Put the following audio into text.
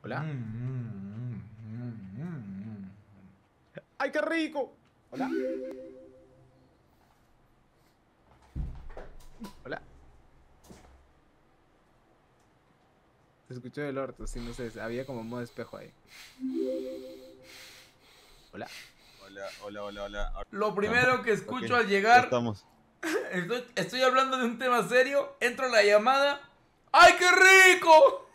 Hola. ¡Ay, qué rico! Hola. Hola. Se escuchó del orto, sí, no sé, había como modo espejo ahí. Hola. Hola, hola, hola, hola. Lo Estamos. primero que Ok, escucho al ya llegar, estamos. estoy hablando de un tema serio, entro a la llamada. ¡Ay, qué rico!